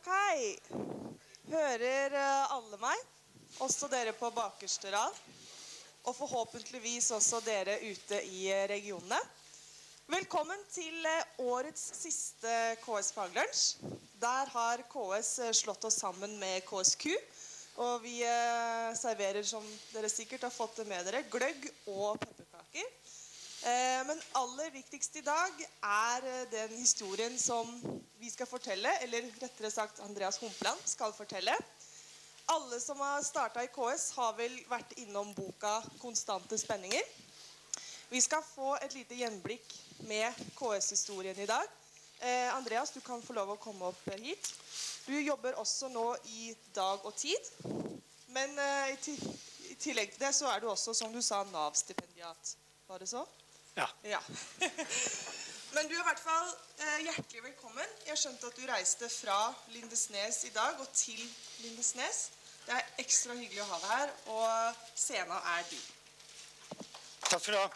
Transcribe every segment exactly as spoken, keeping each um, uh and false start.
Ok, hører alle meg? Også dere på bakerste rad, og forhåpentligvis også dere ute i regionene. Velkommen til årets siste K S Faglunsj. Der har K S slått oss sammen med K S Q, og vi serverer, som dere sikkert har fått med dere, gløgg og pepperkaker. Men aller viktigst i dag er den historien som vi skal fortelle, eller rettere sagt Andreas Humpland skal fortelle. Alle som har startet i K S har vel vært innom boka Konstante spenninger. Vi skal få et lite gjenblikk med K S-historien i dag. Eh, Andreas, du kan få lov å komme opp hit. Du jobber også nå i Dag og Tid, men eh, i, i tillegg til det så er du også, som du sa, Nav-stipendiat. Var det så? Ja. Ja. Men du er i hvert fall eh, hjertelig velkommen. Jeg skjønte at du reiste fra Lindesnes i dag og til Lindesnes. Det er ekstra hyggelig å ha deg her, og scenen er din. Takk for det.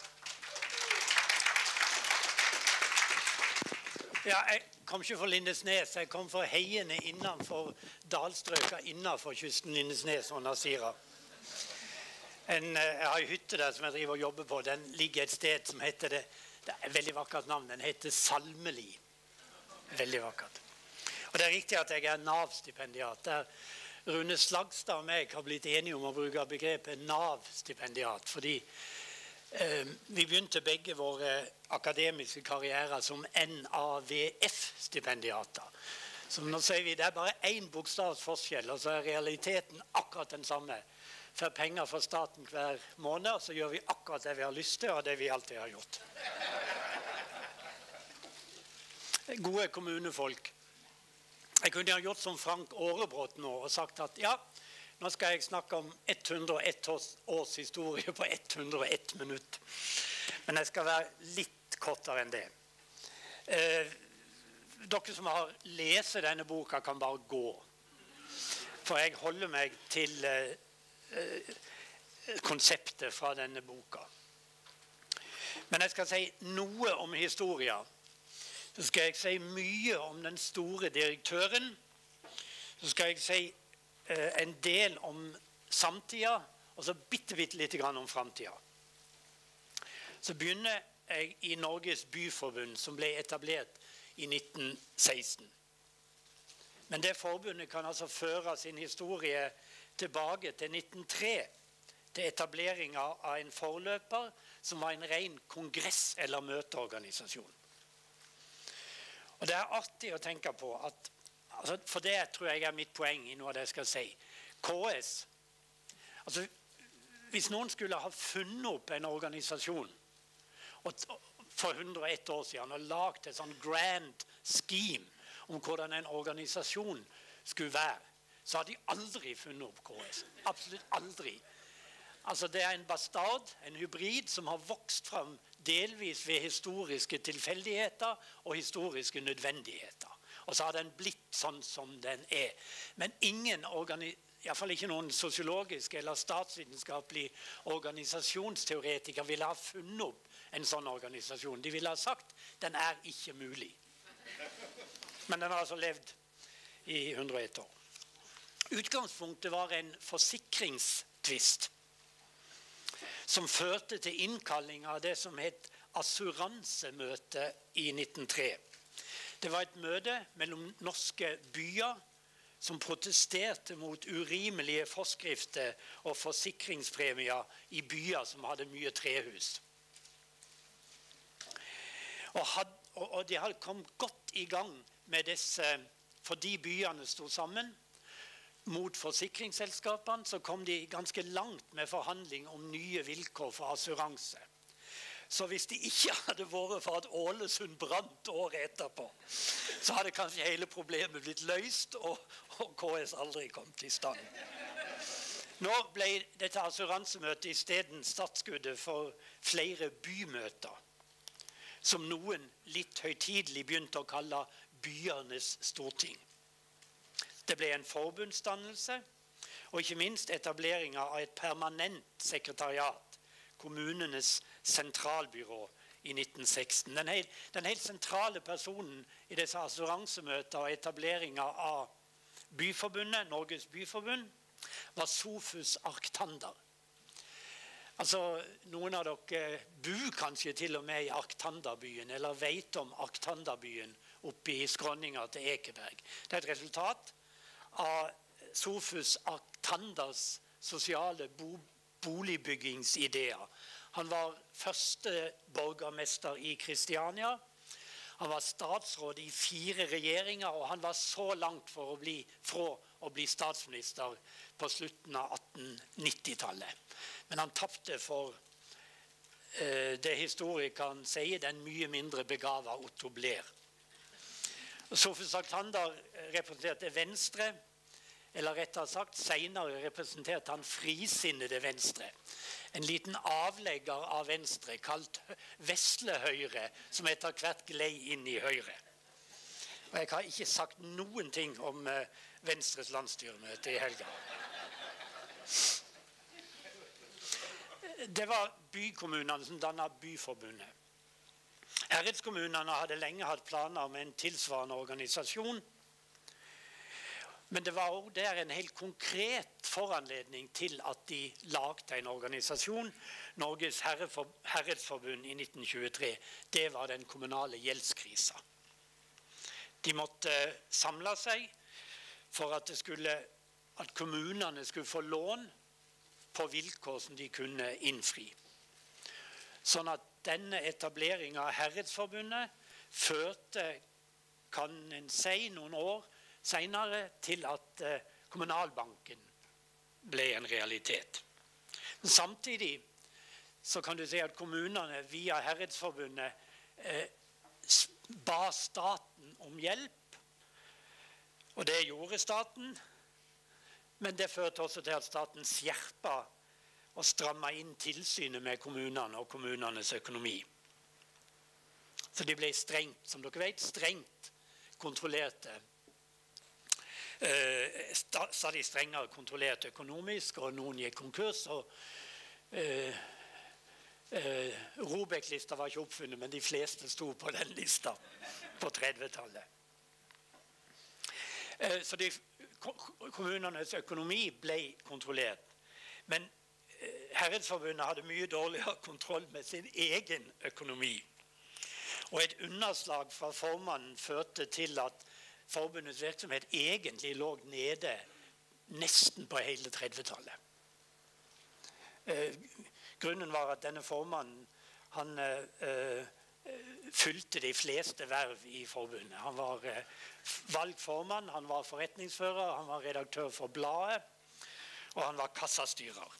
Ja, jeg kom ikke fra Lindesnes, jeg kom fra heiene innenfor dalstrøka innenfor kysten Lindesnes og Nasira. En, jeg har en hytte der som jeg driver og jobber på. Den ligger et sted som heter det, det er et veldig vakkert navn, den heter Salmeli. Veldig vakkert. Og det er riktig at jeg er Nav-stipendiat. Der Rune Slagstad og meg har blitt enige om å bruke begrepet Nav-stipendiat, fordi eh, vi begynte begge våre akademiske karrierer som N A V F-stipendiater. Så nå sier vi det er bare en bokstavs forskjell, og så er realiteten akkurat den samme. For penger fra staten hver måned, så gjør vi akkurat det vi har lyst til, og det vi alltid har gjort. Gode kommunefolk. Jeg kunne ha gjort som Frank Aarebrot nå, og sagt at ja, nå skal jeg snakke om hundre og ett års, års historie på hundre og ett minutt. Men jeg skal være litt kortere enn det. Eh, dere som har lest denne boka kan bare gå. For jeg holder meg til eh, konseptet fra denne boka. Men jeg skal si noe om historien. Så skal jeg si mye om den store direktøren. Så skal jeg si eh, en del om samtida, og så bitte, bitte litt grann om framtida. Så begynner jeg i Norges Byforbund, som ble etablert i nitten seksten. Men det forbundet kan altså føre sin historie tilbake til nitten null tre, til etableringen av en forløper som var en ren kongress- eller møteorganisasjon. Og det er artig å tenke på at, altså for det tror jeg er mitt poeng i noe av det jeg skal si, K S, altså hvis noen skulle ha funnet opp en organisasjon og, for hundre og ett år siden og lagt et sånn grand scheme om hvordan en organisasjon skulle være, så har de aldri funnet opp K S. Absolutt aldri. Altså det er en bastard, en hybrid som har vokst frem delvis ved historiske tilfeldigheter og historiske nødvendigheter. Og så har den blitt sånn som den er. Men ingen organi- i hvert fall ikke noen sosiologisk eller statsvitenskapelig organisasjonsteoretiker ville ha funnet opp en sånn organisasjon. De ville ha sagt, den er ikke mulig. Men den har altså levd i hundre og ett år. Utgangspunktet var en forsikringstvist som førte til innkalling av det som het assuransemøte i nitten null tre. Det var et møte mellom norske byer som protesterte mot urimelige forskrifter og forsikringspremier i byer som hadde mye trehus. Og, had, og, og de hadde kommet godt i gang med disse, fordi byene stod sammen mot forsikringsselskapene, så kom de ganske langt med forhandling om nye vilkår for assuranse. Så hvis de ikke hadde vært for at Ålesund brant året etterpå, så hadde kanskje hele problemet blitt løst, og, og K S aldri kom til stand. Nå ble dette assuransemøtet i stedet startskuddet for flere bymøter, som noen litt høytidelig begynte å kalle byernes storting. Det ble en forbundsdannelse, og ikke minst etableringen av et permanent sekretariat, kommunenes sentralbyrå i nitten seksten. Den helt, den helt sentrale personen i disse assuransemøter og etableringen av byforbundet, Norges byforbund, var Sofus Arctander. Altså, noen av dere bor kanskje til og med i Arctanderbyen, eller vet om Arctanderbyen oppe i skråninga til Ekeberg. Det er et resultat av Sofus Arctanders sosiale bo boligbyggingsideer. Han var første borgermester i Kristiania. Han var statsråd i fire regjeringer, og han var så langt for å bli, fra å bli statsminister på slutten av atten nitti-tallet. Men han tappte for eh, det historikeren sier, den mye mindre begava Otto Blair. Sofus Arctander representerte Venstre, eller rettere sagt, senere representerte han frisinnede Venstre. En liten avlegger av Venstre, kalt Vesle-Høyre, som etter hvert glei inn i Høyre. Og jeg har ikke sagt noen ting om uh, Venstres landsstyremøte i helga. Det var bykommunene som dannet byforbundet. Herredskommunene hadde lenge hatt planer om en tilsvarende organisasjon, men det var også der en helt konkret foranledning til at de lagde en organisasjon, Norges Herredsforbund i nitten tjuetre. Det var den kommunale gjeldskrisa. De måtte samle seg for at, det skulle, at kommunene skulle få lån på vilkår som de kunne innfri. Sånn at denne etableringen av Herredsforbundet førte, kan en si, noen år senere til at eh, kommunalbanken ble en realitet. Men samtidig så kan du si at kommunene via Herredsforbundet eh, ba staten om hjelp, og det gjorde staten, men det førte også til at staten skjerpa og stramma inn tilsynet med kommunene og kommunenes økonomi. Så de ble strengt, som dere vet, strengt kontrollerte. Eh, stadig strengere kontrollert økonomisk, og noen gikk konkurs, og eh, eh, Robek-lista var ikke oppfunnet, men de fleste sto på den lista på trettitallet. Eh, så de, kommunenes økonomi ble kontrollert, men eh, Herredsforbundet hadde mye dårligere kontroll med sin egen økonomi, og et underslag fra formannen førte til at forbundets virksomhet egentlig lå nede nesten på hele trettitallet. Eh, grunnen var at denne formannen, han eh, fylte de fleste verv i forbundet. Han var eh, valgformann, han var forretningsfører, han var redaktør for bladet, og han var kassastyrer.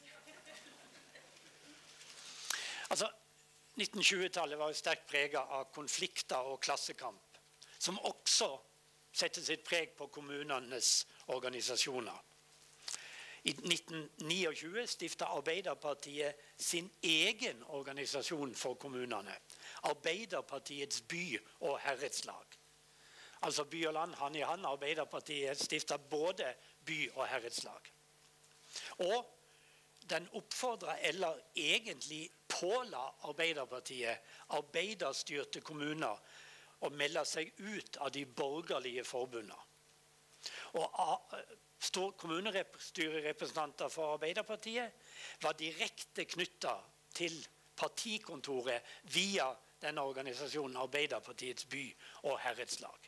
Altså, nitten tjue-tallet var jo sterkt preget av konflikter og klassekamp, som også sette sitt preg på kommunenes organisasjoner. I nitten tjueni stiftet Arbeiderpartiet sin egen organisasjon for kommunene. Arbeiderpartiets by- og herredslag. Altså by og land, hand i hand. Arbeiderpartiet stiftet både by- og herredslag. Og den oppfordret, eller egentlig påla Arbeiderpartiet, arbeiderstyrte kommuner, og melde seg ut av de borgerlige forbundene. Og kommunestyrerepresentanter for Arbeiderpartiet var direkte knyttet til partikontoret via denne organisasjonen Arbeiderpartiets by- og herredslag.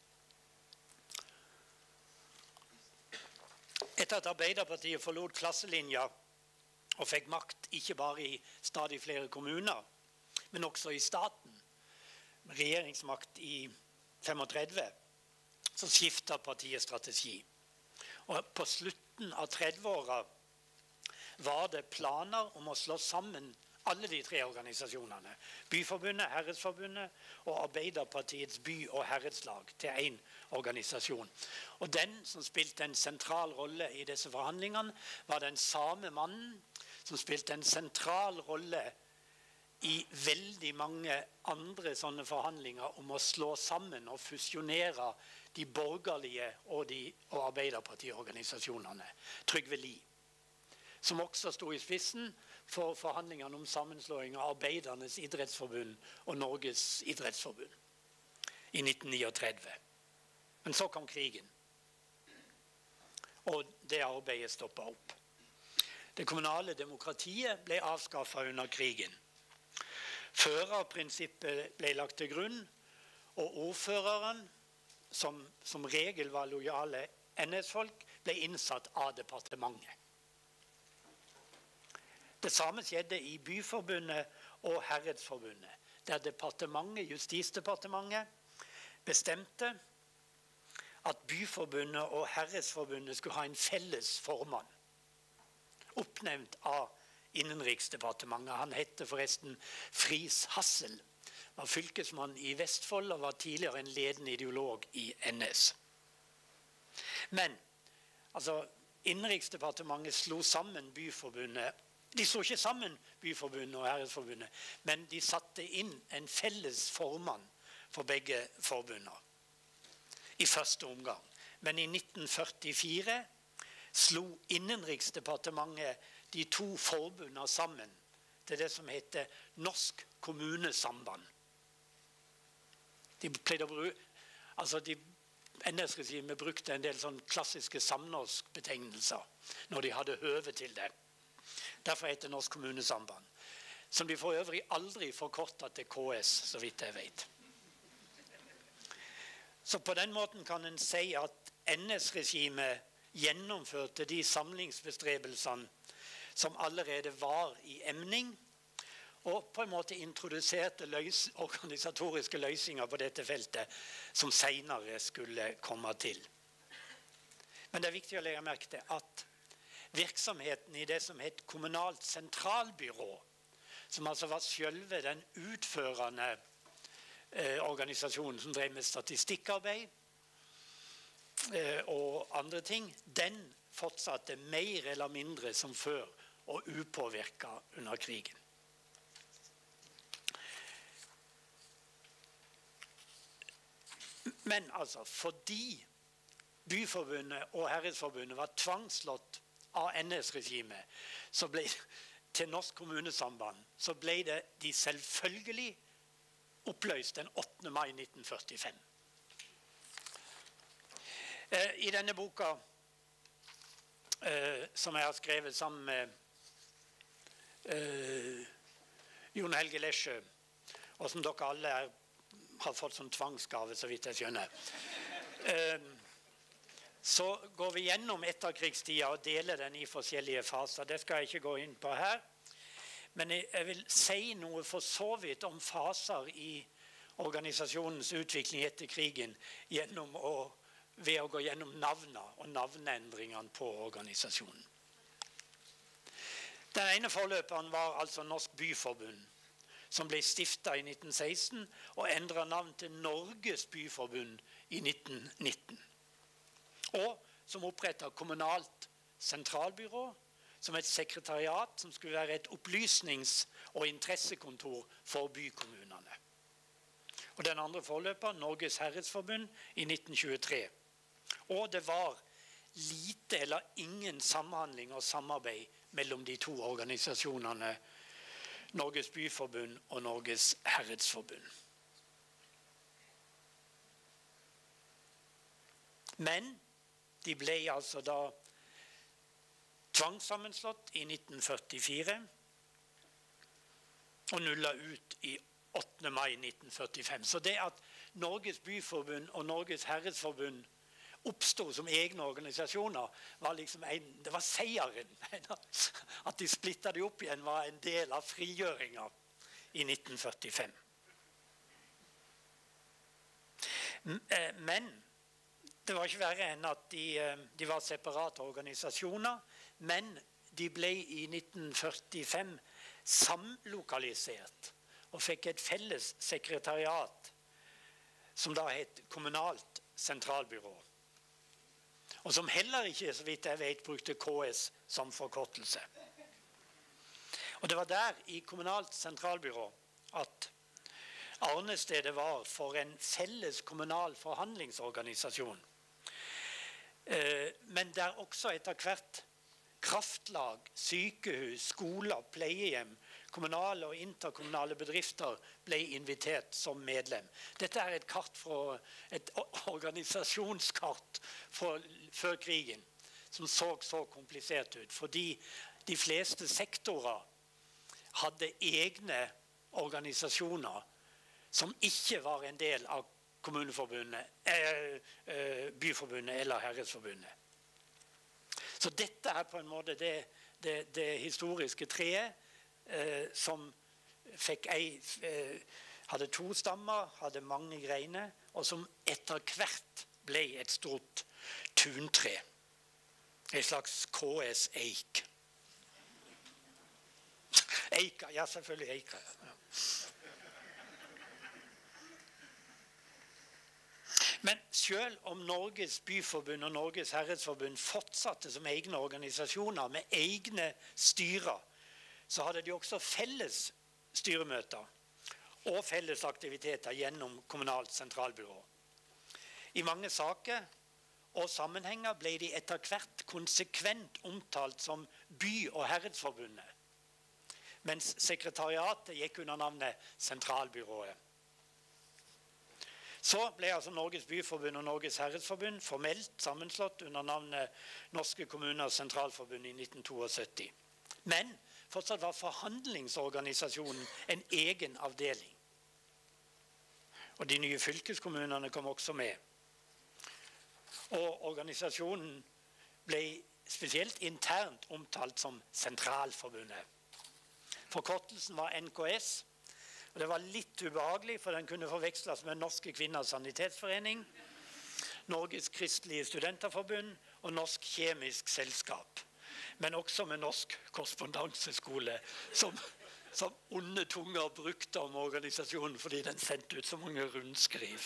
Etter at Arbeiderpartiet forlot klasselinja og fikk makt ikke bare i stadig flere kommuner, men også i staten, regjeringsmakt i trettifem, så skiftet partiet strategi. Og på slutten av trettiåra var det planer om å slå sammen alle de tre organisasjonene. Byforbundet, Herredsforbundet og Arbeiderpartiets by- og herredslag til en organisasjon. Og den som spilte en sentral rolle i disse forhandlingene, var den samme mannen som spilte en sentral rolle i veldig mange andre sånne forhandlinger om å slå sammen og fusjonere de borgerlige og, de, og Arbeiderpartiorganisasjonene. Trygve Lie, som også stod i spissen for forhandlingene om sammenslåing av Arbeidernes idrettsforbund og Norges idrettsforbund i nitten trettini. Men så kom krigen. og det arbeidet stoppet opp. Det kommunale demokratiet ble avskaffet under krigen. Førerprinsippet ble lagt til grunn, og ordføreren, som som regel var lojale N S-folk, ble innsatt av departementet. Det samme skjedde i Byforbundet og Herredsforbundet, der departementet, Justisdepartementet, bestemte at Byforbundet og Herredsforbundet skulle ha en felles formann, oppnevnt av Innenriksdepartementet. Han hette forresten Friis Hassel, var fylkesmann i Vestfold og var tidligere en ledende ideolog i N S. Men altså, Innenriksdepartementet slo sammen Byforbundet. De slo ikke sammen Byforbundet og Herredsforbundet, men de satte inn en felles formann for begge forbundene i første omgang. Men i nitten førtifire slo Innenriksdepartementet de to forbundene sammen til det som heter Norsk Kommunesamband. De pleide å bruke, altså de N S-regimet brukte en del sånn klassiske samnorsk-betegnelser når de hadde høve til det. Derfor heter Norsk Kommunesamband, som de for øvrig aldri forkortet til K S, så vidt jeg vet. Så på den måten kan en si at N S-regimet gjennomførte de samlingsbestrebelsene som allerede var i emning, og på en måte introduserte løs, organisatoriske løsninger på dette feltet som senere skulle komme til. Men det er viktig å legge merke til at virksomheten i det som het Kommunalt sentralbyrå, som altså var selve den utførende eh, organisasjonen som drev med statistikkarbeid eh, og andre ting, den fortsatte mer eller mindre som før og upåvirket under krigen. Men altså, fordi Byforbundet og Herredsforbundet var tvangsslått av N S-regimet, så ble til Norsk Kommunesamband, så ble det de selvfølgelig oppløst den åttende mai nitten førtifem. I denne boka, som jeg har skrevet sammen med Jon Helge Lesjø, og som dere alle er har fått som tvangsgave, så vidt jeg skjønner. Så går vi gjennom etterkrigstida og deler den i forskjellige faser. Det skal jeg ikke gå inn på her. Men jeg vil si noe for så vidt om faser i organisasjonens utvikling etter krigen gjennom å, ved å gå gjennom navnene og navneendringene på organisasjonen. Den ene forløperen var altså Norsk Byforbund, som ble stiftet i nitten seksten og endret navn til Norges Byforbund i nitten nitten. Og som opprettet Kommunalt sentralbyrå, som et sekretariat som skulle være et opplysnings- og interessekontor for bykommunene. Og den andre forløperen, Norges Herredsforbund, i nitten tjuetre. Og det var lite eller ingen samhandling og samarbeid mellom de to organisasjonene, Norges Byforbund og Norges Herredsforbund. Men de ble altså da tvangssammenslått i nitten førtifire og nullet ut i åttende mai nitten førtifem. Så det at Norges Byforbund og Norges Herredsforbund oppstod som egne organisasjoner, var liksom en, det var seieren. At de splittet de opp igjen var en del av frigjøringen i nitten førtifem. Men det var ikke verre enn at de, de var separate organisasjoner, men de ble i nitten førtifem samlokalisert og fikk et felles sekretariat som da het Kommunalt sentralbyrå. Og som heller ikke, så vidt jeg vet, brukte K S som forkortelse. Og det var der i Kommunalt sentralbyrå at arnestedet var for en felles kommunal forhandlingsorganisasjon. Men der også etter hvert kraftlag, sykehus, skoler, pleiehjem, kommunale og interkommunale bedrifter ble invitert som medlem. Dette er et kart fra et organisasjonskart fra, før krigen, som så så komplisert ut, fordi de fleste sektorer hadde egne organisasjoner som ikke var en del av kommuneforbundet, eh, eh, byforbundet eller herredsforbundet. Så dette er på en måte det, det, det historiske treet eh, som fikk ei, eh, hadde to stammer, hadde mange greiner, og som etter hvert ble et stort tuntre. En slags K S-eik. Eika, ja selvfølgelig eika. Ja. Men selv om Norges byforbund og Norges herredsforbund fortsatte som egne organisasjoner med egne styrer, så hadde de også felles styremøter og felles aktiviteter gjennom kommunalt sentralbyrå. I mange saker og sammenhenger ble de etter hvert konsekvent omtalt som by- og herredsforbundet, mens sekretariatet gikk under navnet Sentralbyrået. Så ble altså Norges byforbund og Norges herredsforbund formelt sammenslått under navnet Norske kommuners sentralforbund i nitten syttito. Men fortsatt var forhandlingsorganisasjonen en egen avdeling. Og de nye fylkeskommunene kom også med. Og organisasjonen ble spesielt internt omtalt som Sentralforbundet. Forkortelsen var N K S, og det var litt ubehagelig, for den kunne forveksles med Norske Kvinners Sanitetsforening, Norges Kristelige Studenterforbund og Norsk Kjemisk Selskap, men også med Norsk Korrespondanseskole, som, som onde tunger brukte om organisasjonen fordi den sendte ut så mange rundskriv.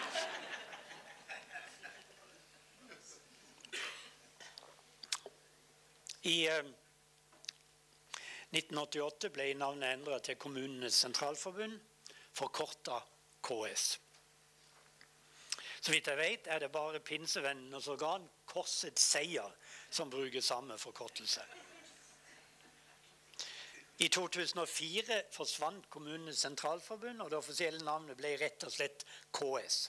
I eh, nitten åttiåtte ble navnet endret til Kommunenes Sentralforbund, forkortet K S. Så vidt jeg vet, er det bare pinsevennenes organ, Korsets Seier, som bruker samme forkortelse. I to tusen og fire forsvant Kommunenes Sentralforbund, og det offisielle navnet ble rett og slett K S.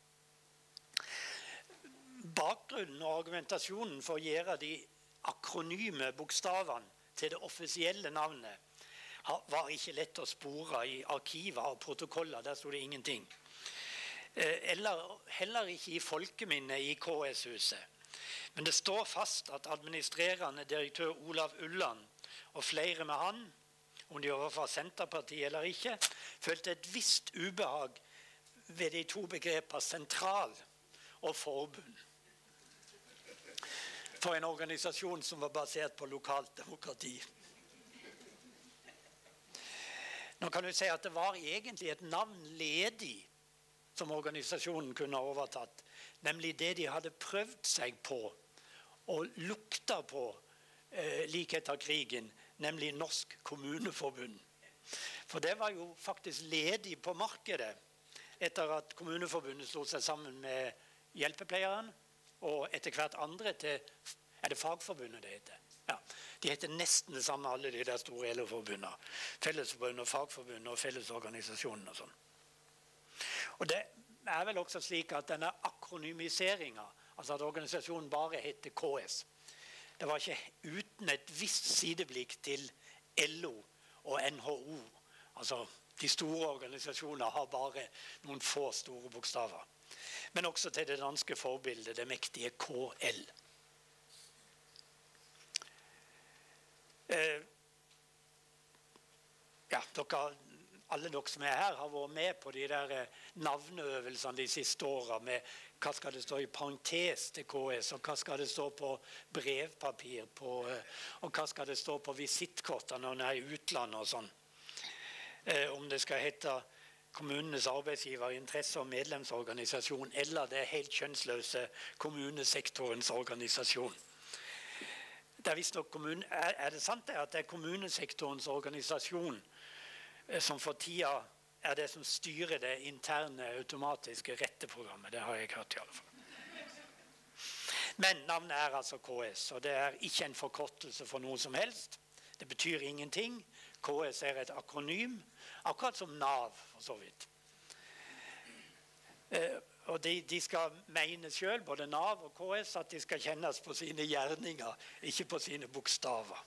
Bakgrunnen og argumentasjonen for å gjøre de akronyme bokstavene til det offisielle navnet var ikke lett å spore i arkiver og protokoller, der stod det ingenting. Eller heller ikke i folkeminnet i K S-huset. Men det står fast at administrerende direktør Olav Ulland og flere med han, om de var fra Senterpartiet eller ikke, følte et visst ubehag ved de to begreper sentral og forbund. For en organisasjon som var basert på lokalt demokrati. Nå kan du si at det var egentlig et navn ledig som organisasjonen kunne ha overtatt, nemlig det de hadde prøvd seg på og lukta på eh, like etter krigen, nemlig Norsk Kommuneforbund. For det var jo faktisk ledig på markedet etter at Kommuneforbundet slo seg sammen med hjelpepleieren, og etter hvert andre til, er det Fagforbundet det heter? Ja, de heter nesten det samme, alle de der store L O-forbundene. Fellesforbundet og Fagforbundet og Fellesorganisasjonen og sånn. Og det er vel også slik at denne akronymiseringen, altså at organisasjonen bare heter K S, det var ikke uten et visst sideblikk til L O og N H O. Altså, de store organisasjoner har bare noen få store bokstaver. Men også til det danske forbildet, det mektige K L. Eh, ja, dere, alle dere som er her har vært med på de der navneøvelsene de siste årene med hva skal det stå i parentes til K S, og hva skal det stå på brevpapir, på, og hva skal det stå på visittkortene når en er i utlandet og sånn. Eh, om det skal hete kommunenes arbeidsgiver, interesse- og medlemsorganisasjon, eller det helt kjønnsløse kommunesektorens organisasjon. Det er, visst nok kommune, er, er det sant det at det er kommunesektorens organisasjon eh, som for tida er det som styrer det interne automatiske retteprogrammet? Det har jeg hørt i alle fall. Men navnet er altså K S, og det er ikke en forkortelse for noe som helst. Det betyr ingenting. K S er et akronym, akkurat som NAV for så vidt. Eh, og de, de skal mene selv, både NAV og K S, at de skal kjennes på sine gjerninger, ikke på sine bokstaver.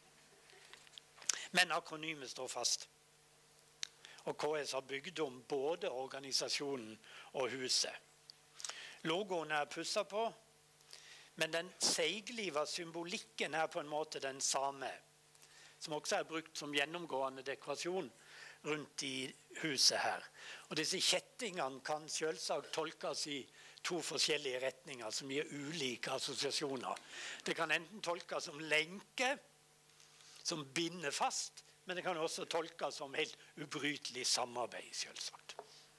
Men akronymet står fast. Og K S har bygd om både organisasjonen og huset. Logoen er pusset på, men den seigliva symbolikken er på en måte den samme, som også er brukt som gjennomgående dekorasjon rundt i huset her. Og disse kjettingene kan selvsagt tolkes i to forskjellige retninger som gir ulike assosiasjoner. Det kan enten tolkes som lenke, som binder fast, men det kan også tolkes som helt ubrytelig samarbeid, selvsagt.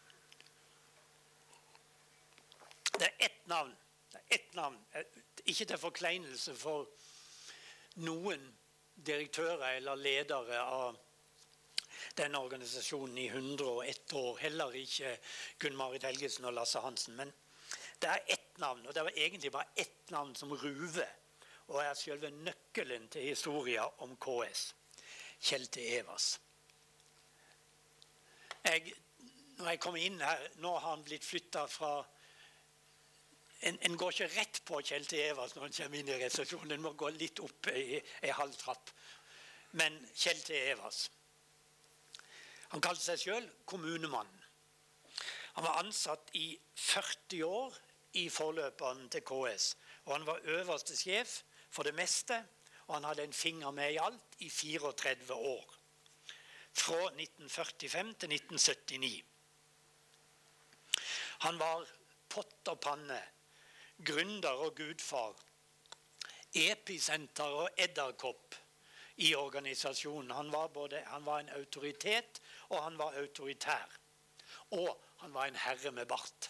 Det er ett navn, det er ett navn, ikke til forkleinelse for noen direktører eller ledere av denne organisasjonen i hundre og ett år, heller ikke Gunn-Marit Helgesen og Lasse Hansen, men det er ett navn, og det var egentlig bare ett navn som ruver, og er selve nøkkelen til historien om K S. Kjell T. Evers. Jeg, når jeg kom inn her, nå har han blitt flyttet fra, en, en går ikke rett på Kjell T. Evers når han kommer inn i resepsjonen, den må gå litt opp i en halv trapp. Men Kjell T. Evers. Han kalte seg selv kommunemannen. Han var ansatt i førti år i forløperen til K S, og han var øverste sjef for det meste, og han hadde en finger med i alt i trettini år, fra nitten førtifem til nitten syttini. Han var pott og panne, gründer og gudfar, episenter og edderkopp i organisasjonen. Han var, både, han var en autoritet, og han var autoritær. Og han var en herre med bart.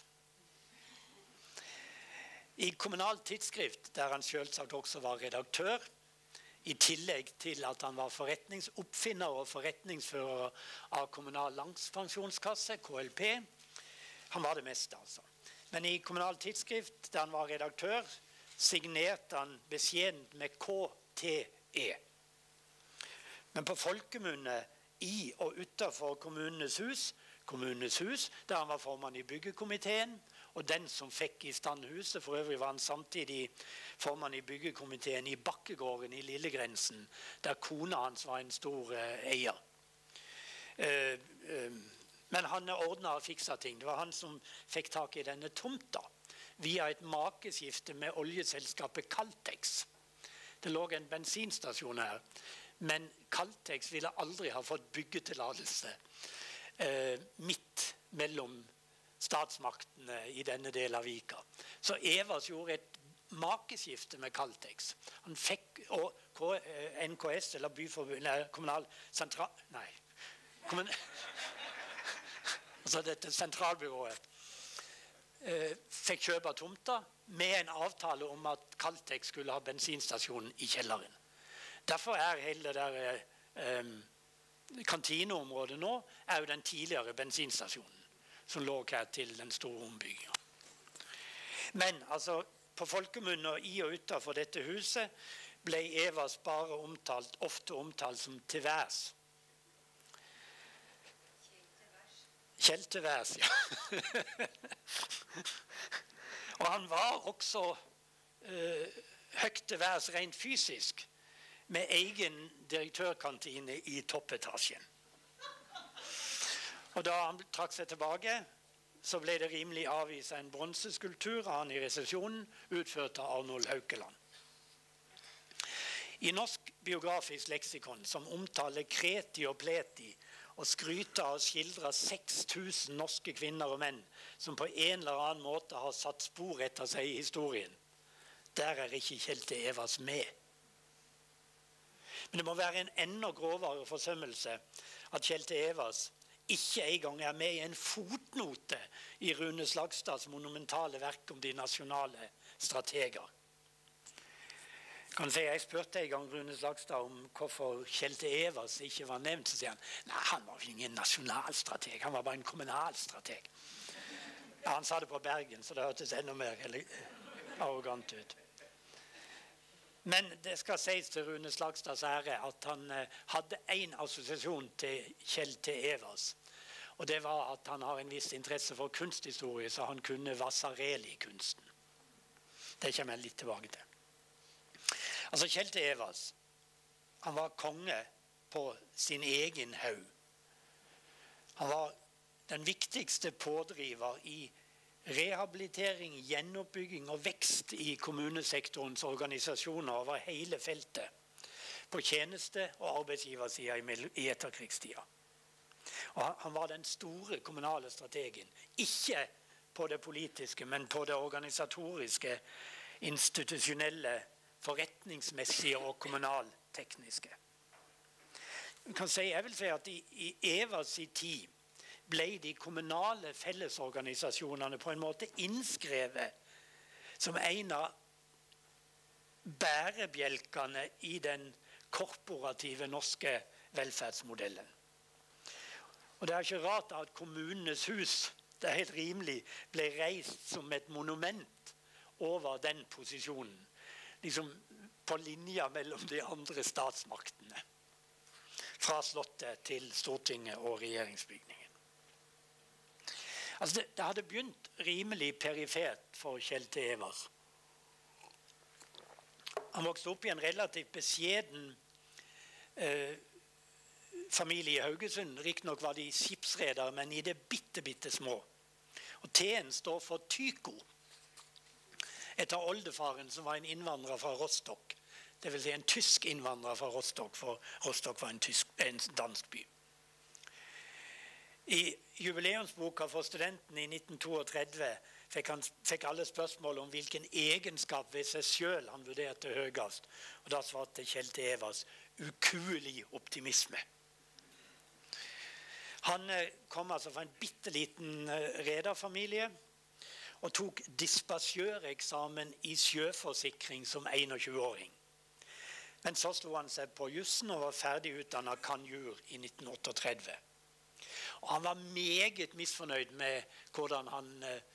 I Kommunalt Tidsskrift, der han selvsagt også var redaktør, i tillegg til at han var forretningsoppfinner og forretningsfører av Kommunal Landspensjonskasse, K L P. Han var det meste, altså. Men i Kommunalt Tidsskrift, der han var redaktør, signerte han beskjedent med K T E. Men på folkemunne i og utenfor Kommunenes hus, Kommunenes hus, der han var formann i byggekomiteen, og den som fikk i stand huset, for øvrig var han samtidig formann i byggekomiteen i Bakkegården i Lillegrensen, der kona hans var en stor uh, eier. Uh, uh, men han ordnet og fikset ting. Det var han som fikk tak i denne tomta, via et makeskifte med oljeselskapet Caltex. Det lå en bensinstasjon her, men Caltex ville aldri ha fått byggetillatelse uh, midt mellom statsmaktene i denne delen av Vika. Så Evers gjorde et makeskifte med Caltex. Han fikk, og N K S, eller Byforbundet, kommunal sentral... Nei. Kommun, altså dette sentralbyrået, eh, fikk kjøpe tomta med en avtale om at Caltex skulle ha bensinstasjonen i kjelleren. Derfor er hele det der eh, kantineområdet nå, er jo den tidligere bensinstasjonen som lå her til den store ombyggingen. Men altså, på folkemunne og i og utenfor dette huset ble Evers bare omtalt, ofte omtalt som til værs. Kjell til værs, ja. Og han var også uh, høyt til værs rent fysisk, med egen direktørkantine i toppetasjen. Og da han trakk seg tilbake, så ble det rimelig avvist en bronseskulptur av han i resepsjonen, utført av Arnold Haukeland. I Norsk biografisk leksikon, som omtaler kreti og pleti, og skryter og skildrer seks tusen norske kvinner og menn, som på en eller annen måte har satt spor etter seg i historien, der er ikke Kjell T. Evers med. Men det må være en enda grovere forsømmelse at Kjell T. Evers ikke engang er med i en fotnote i Rune Slagstads monumentale verk om de nasjonale strateger. Kan si, jeg spurte en gang Rune Slagstad om hvorfor Kjell T. Evers ikke var nevnt, så sier han, nei, han var ingen nasjonalstrateg, han var bare en kommunalstrateg. Ja, han sa det på Bergen, så det hørtes enda mer arrogant ut. Men det skal sies til Rune Slagstads ære at han eh, hadde en assosiasjon til Kjell T. Evers. Og det var at han har en viss interesse for kunsthistorie, så han kunne Vasarely-kunsten. Det kommer jeg litt tilbake til. Altså Kjelte Evers, han var konge på sin egen haug. Han var den viktigste pådriver i rehabilitering, gjenoppbygging og vekst i kommunesektorens organisasjoner over hele feltet, på tjeneste- og arbeidsgiversiden i etterkrigstida. Og han var den store kommunale strategen, ikke på det politiske, men på det organisatoriske, institusjonelle, forretningsmessige og kommunaltekniske. Jeg kan si, jeg vil si at i, i Evers tid ble de kommunale fellesorganisasjonene på en måte innskrevet som en av bærebjelkene i den korporative norske velferdsmodellen. Og det er ikke rart at kommunenes hus, det er helt rimelig, ble reist som et monument over den posisjonen. Liksom på linja mellom de andre statsmaktene. Fra slottet til Stortinget og regjeringsbygningen. Altså det, det hadde begynt rimelig perifert for Kjelte Evers. Han vokste opp i en relativt beskjeden eh, familie i Haugesund. Riktignok var de skipsredere, men i det bitte, bitte små. Og T-en står for Tyko. Etter oldefaren som var en innvandrer fra Rostock. Det vil si en tysk innvandrer fra Rostock, for Rostock var en, tysk, en dansk by. I jubileumsboka for studenten i nitten trettito fikk, han, fikk alle spørsmål om hvilken egenskap ved seg selv han vurderte høyest. Og da svarte Kjelte Evers ukuelig optimisme. Han kom altså fra en bitteliten rederfamilie og tok dispasjøreksamen i sjøforsikring som enogtjue-åring. Men så slo han seg på jussen og var ferdig utdannet kanjur i nitten trettito. Og han var meget misfornøyd med hvordan, han,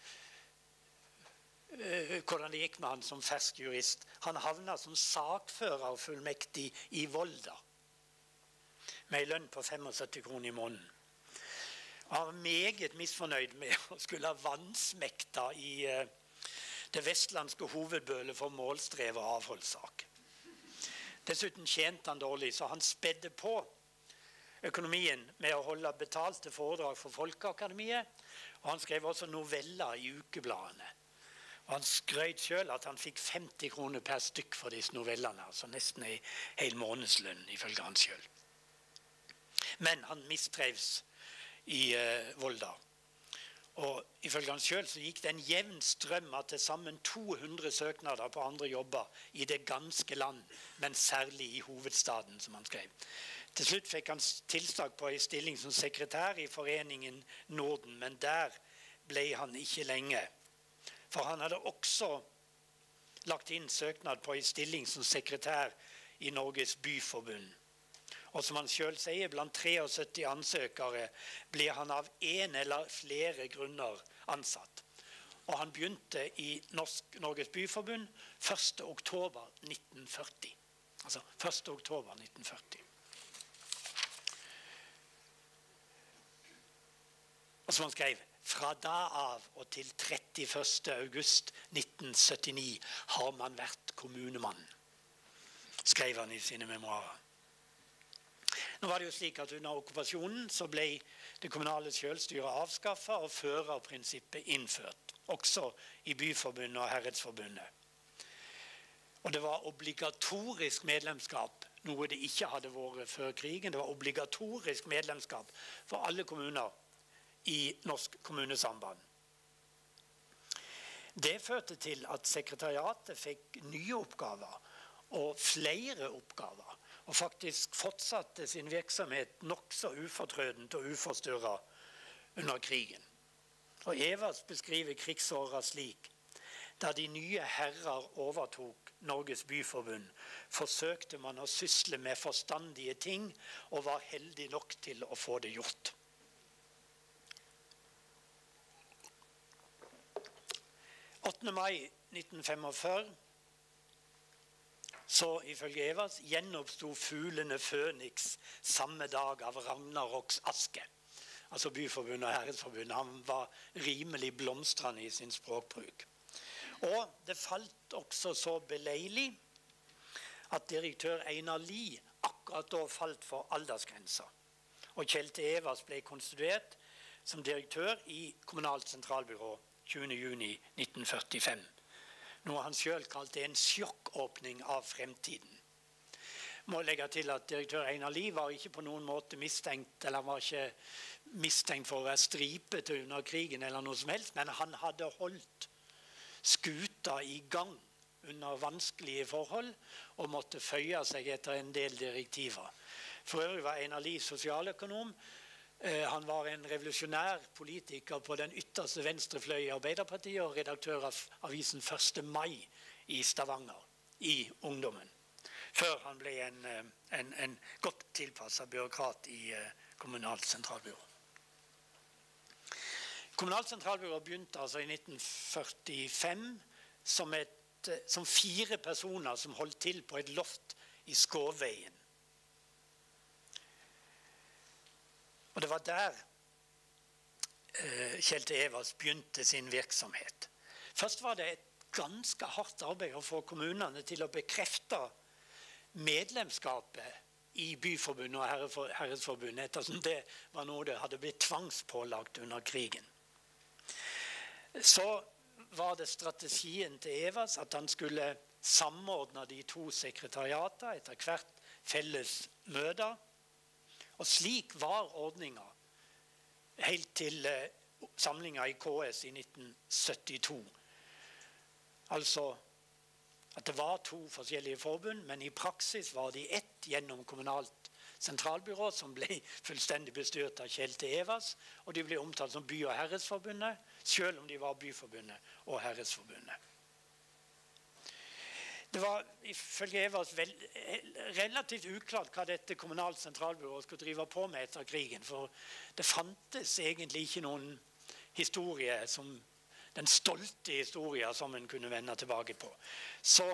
uh, hvordan det gikk med han som fersk jurist. Han havnet som sakfører og fullmektig i Volda, med en lønn på syttifem kroner i måneden. Han var meget misfornøyd med å skulle ha vannsmekta i uh, det vestlandske hovedbølet for målstrev og avholdssak. Dessuten tjente han dårlig, så han spedde på økonomien med å holde betalte foredrag for Folkeakademiet, og han skrev også noveller i ukebladene. Og han skrøt selv at han fikk femti kroner per stykk for disse novellene, altså nesten en hel månedslønn ifølge han selv. Men han mistrevs i uh, Volda. Og ifølge han selv så gikk det en jevn strøm av til sammen to hundre søknader på andre jobber i det ganske land, men særlig i hovedstaden, som han skrev. Til slutt fikk han tilslag på en stilling som sekretær i Foreningen Norden, men der ble han ikke lenge. For han hadde også lagt inn søknad på en stilling som sekretær i Norges Byforbund. Og som han selv sier, blant syttitre ansøkere ble han av en eller flere grunner ansatt. Og han begynte i Norsk, Norges Byforbund første oktober nitten førti. Altså første oktober nitten førti. Og som han skrev, fra da av og til trettiførste august nitten syttini har man vært kommunemann, skrev han i sine memoarer. Nå var det jo slik at under okkupasjonen så ble det kommunale selvstyret avskaffet og førerprinsippet innført, også i Byforbundet og Herredsforbundet. Og det var obligatorisk medlemskap, noe det ikke hadde vært før krigen. Det var obligatorisk medlemskap for alle kommuner i Norsk Kommunesamband. Det førte til at sekretariatet fikk nye oppgaver og flere oppgaver, og faktisk fortsatte sin virksomhet nokså ufortrødent og uforstyrret under krigen. Og Evers beskriver krigsåra slik: da de nye herrer overtok Norges Byforbund, forsøkte man å sysle med forstandige ting og var heldig nok til å få det gjort. åttende mai nitten femogfyrre, så ifølge Evers gjenoppstod fuglene Føniks samme dag av Ragnaroks aske. altså Byforbundet og Herredsforbundet. Han var rimelig blomstrende i sin språkbruk. Og det falt også så beleilig at direktør Einar Lie akkurat da falt for aldersgrensa. Og Kjell T. Evers ble konstituert som direktør i Kommunalt sentralbyrå tjuende juni nitten førtifem. Noe han selv kalte en sjokkåpning av fremtiden. Må legge til at direktør Einar Lie var ikke på noen måte mistenkt, eller han var ikke mistenkt for å være stripete under krigen eller noe som helst, men han hadde holdt skuta i gang under vanskelige forhold og måtte føye seg etter en del direktiver. For øvrig var Einar Lie sosialøkonom. Han var en revolusjonær politiker på den ytterste venstre fløy i Arbeiderpartiet og redaktør av avisen første mai i Stavanger, i ungdommen. Før han ble en, en, en godt tilpasset byråkrat i Kommunalt sentralbyrå. Kommunalt sentralbyrå begynte altså i nitten førtifem som, et, som fire personer som holdt til på et loft i Skåveien. Og det var der eh, Kjell T. Evers begynte sin virksomhet. Først var det et ganske hardt arbeid å få kommunene til å bekrefte medlemskapet i Byforbundet og Herredsforbundet, ettersom det var noe det hadde blitt tvangspålagt under krigen. Så var det strategien til Evers at han skulle samordne de to sekretariater etter hvert felles møter. Og slik var ordninga helt til eh, samlinga i K S i nitten syttito. Altså at det var to forskjellige forbund, men i praksis var de ett gjennom Kommunalt sentralbyrå, som ble fullstendig bestyrt av Kjell T. Evers, og de ble omtalt som By- og Herredsforbundet, selv om de var Byforbundet og Herredsforbundet. Det var ifølge Evers vel, relativt uklart hva dette Kommunalt sentralbyrå skulle drive på med etter krigen, for det fantes egentlig ikke noen historie som den stolte historien som en kunne vende tilbake på. Så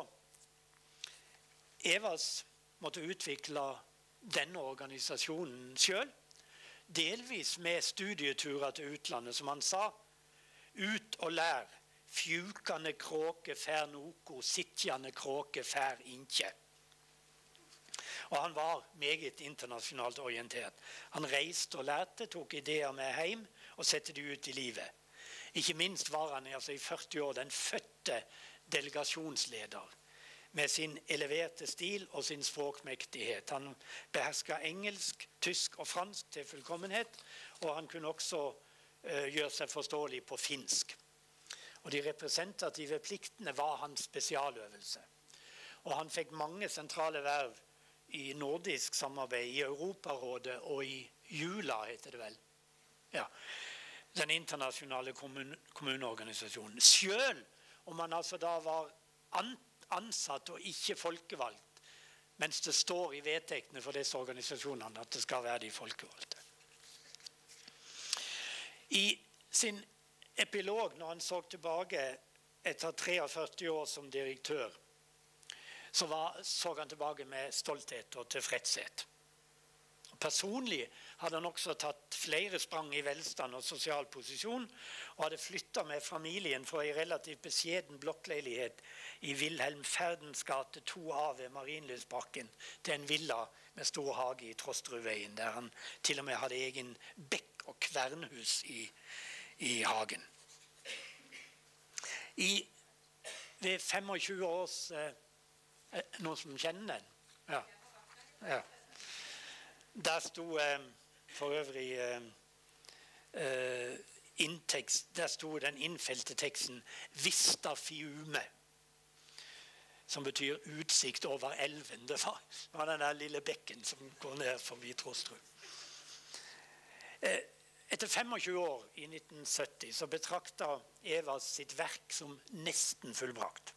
Evers måtte utvikle denne organisasjonen selv, delvis med studieturer til utlandet, som han sa, ut og lær, fjukane kråke fær noko, sittjane kråke fær inkje. Og han var meget internasjonalt orientert. Han reiste og lærte, tok ideer med hjem og sette de ut i livet. Ikke minst var han altså i førti år den fødte delegasjonsleder med sin eleverte stil og sin språkmektighet. Han behersket engelsk, tysk og fransk til fullkommenhet, og han kunne også uh, gjøre seg forståelig på finsk. Og de representative pliktene var hans spesialøvelse. Og han fikk mange sentrale verv i nordisk samarbeid, i Europarådet og i Jula, heter det vel. Ja. Den internasjonale kommun kommuneorganisasjonen. Selv om han altså da var an ansatt og ikke folkevalgt, mens det står i vedtektene for disse organisasjonene at det skal være de folkevalgte. I sin epilog, når han så tilbake etter førti-tre år som direktør, så var, så han tilbake med stolthet og tilfredshet. Personlig hadde han også tatt flere sprang i velstand og sosial posisjon, og hadde flyttet med familien fra en relativt beskjeden blokkleilighet i Wilhelm Ferdens gate to A ved Marienlydsparken til en villa med stor hage i Trosterudveien, der han til og med hadde egen bekk- og kvernhus i, i hagen. I, ved tjuefem års eh, noen som kjenner den? Ja. Ja. Der sto eh, for øvrig eh, eh, inntekst, der sto den innfelte teksten Vista Fiume, som betyr utsikt over elven. Det var, var den der lille bekken som går ned forbi Trosterud. Eh, etter tjuefem år i nitten sytti så betraktet Evers sitt verk som nesten fullbrakt.